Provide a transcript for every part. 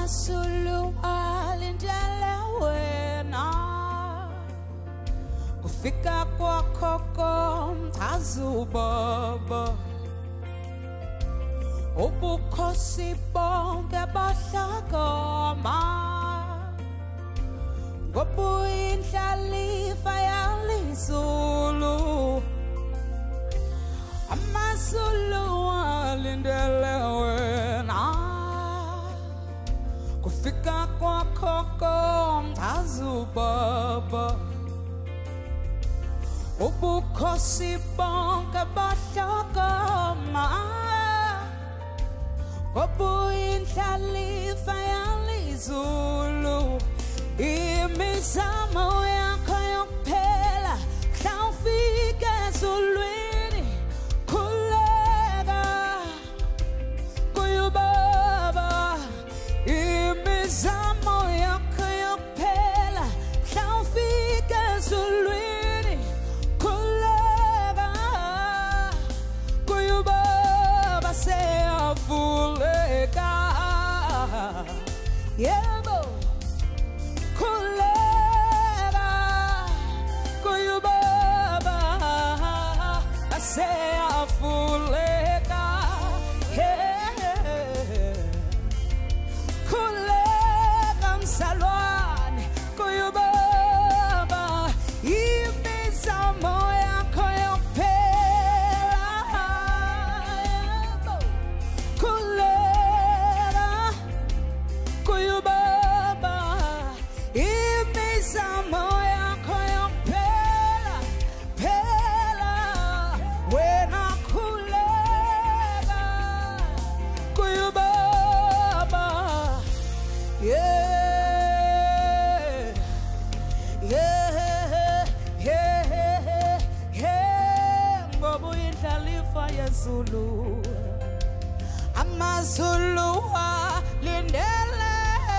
Amasulu alindele wena kufika kwakho mthazubaba ubukhosi bonke bahlakama ngobuyindlalifa yalizulu Amasulu alindele wena kufika kwakho mthazubaba ubukhosi bonke bahlakama ngobuyindlalifa yalizulu imizamo yakho yokuphela hlawufika ezulwini khuleka kuyubaba imizamo yakho yokuphela hlawufika ezulwini khuleka kuyubaba seyavuleka yebo khuleka kuyubaba seyavuleka khuleka msalwane kuyubaba imizamo yakho yokuphela khuleka kuyubaba imizamo yakho yokuphela phela wena khuleka kuyubaba yeah ngoba uyindlalifa yezulu Amazulu alindele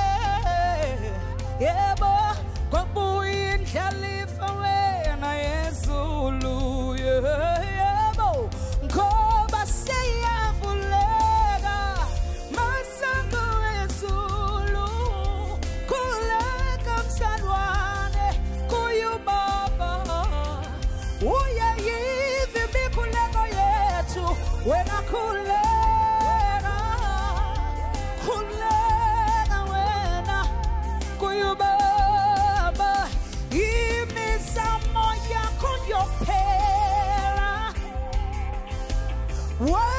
yebo ngoba uyindlalifa wena yezulu yebo ngoba seyavuleka masango wezulu khuleka msalwane kuyubaba uyayiva imikhuleko yethu wena khuleka khuleka wena kuyubaba imizamo yakho yokuphela